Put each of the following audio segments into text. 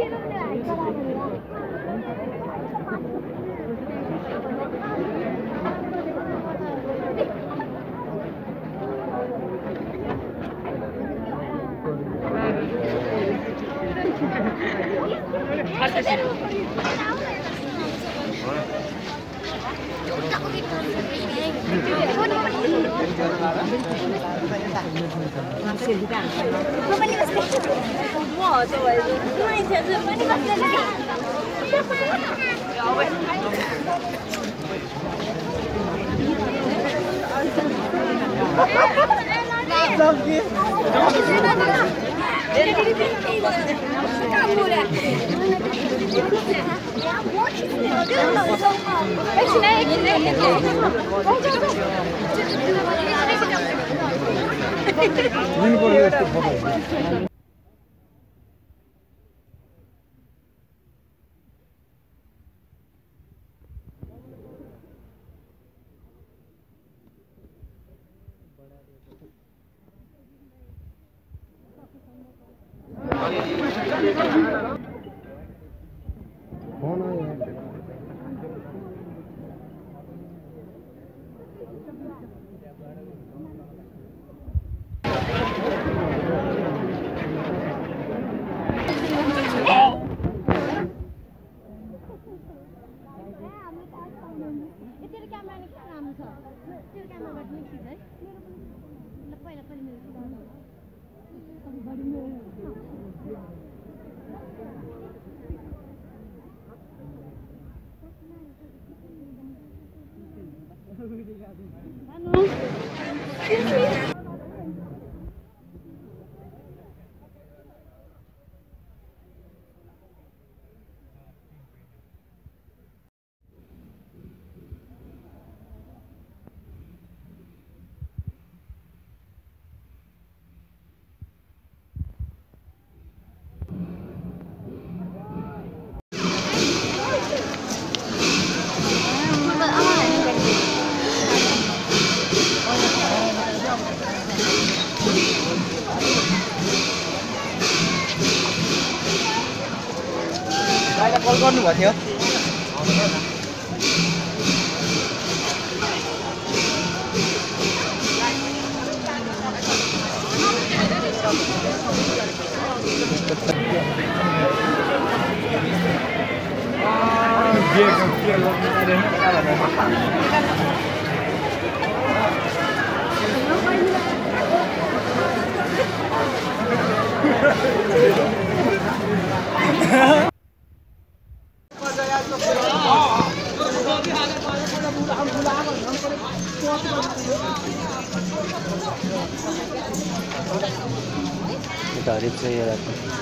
Call गर्नुभएको थियो तारीफ से ये रहता है।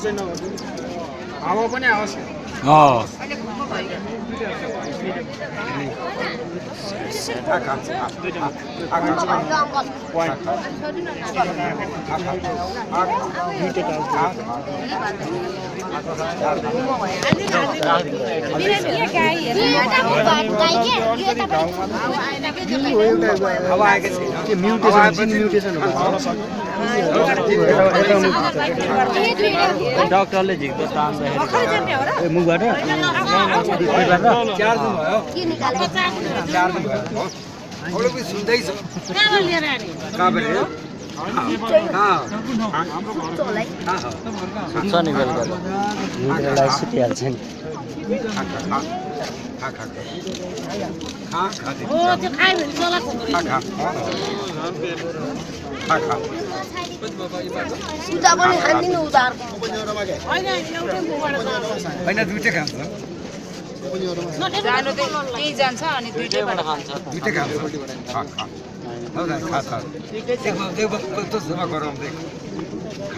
हावा पनि आओस् डाक्टरले झिक्दो काम देखेको मुखबाट 4 दिन भयो के निकाल्यो 4 दिन भयो अरू पनि सुन्दै छ कहाँ लिएर आने कहाँ बेले सुन्छ नि बेलुका त हिँड्नलाई सुतिहाल्छ नि ओ त्यो खायो भने चला उता पनि खान्दिनु उतार हैन एउटै मुखबाट हैन दुईटै खान्छ जानु त त्यही जान्छ अनि दुईटैबाट खान्छ दुईटै खान्छ हो त खा देख तो सेवा गरौँ देख खा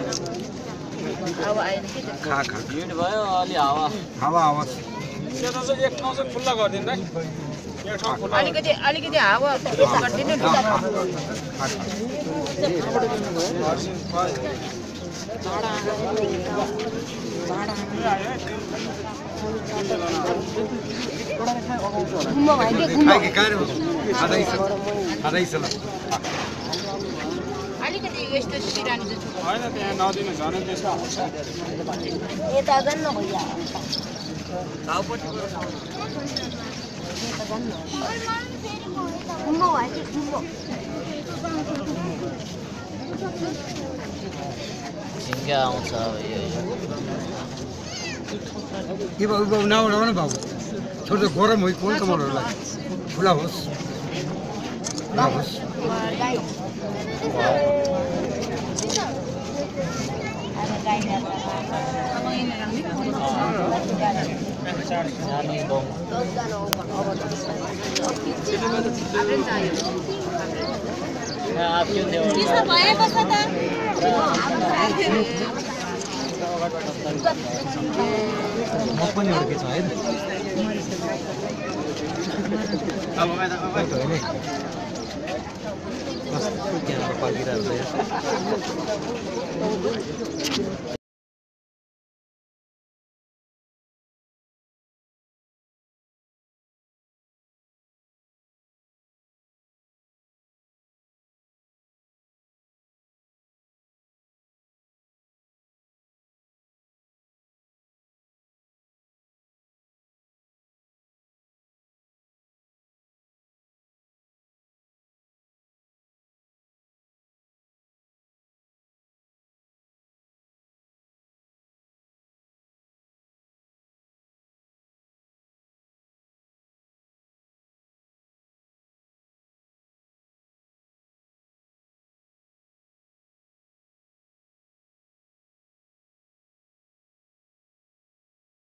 अब आइन के खा हिँड भयो अलि हावा आवाज सेतो चाहिँ एक ठाउँ चाहिँ खुल्ला गर्दिन है एक ठाउँ खुल्ला अलिकति हावा गर्दिनु नि अलिकति यस्तो सिरानी चाहिँ हैन त्यहाँ नदिनु झन् त्यस्तो हुन्छ यता गन्न भइया गाउँपट्टि यता गन्न झिङ्गा आउँछ यो बाबु नउडाउ न बाबु छोटो गरम हो कोन कमलहरुलाई खुला होस् आप क्यों दे म पनि उड्के छ हैन अब हैन कस्तो क्यामेरा पाकिरहेको छ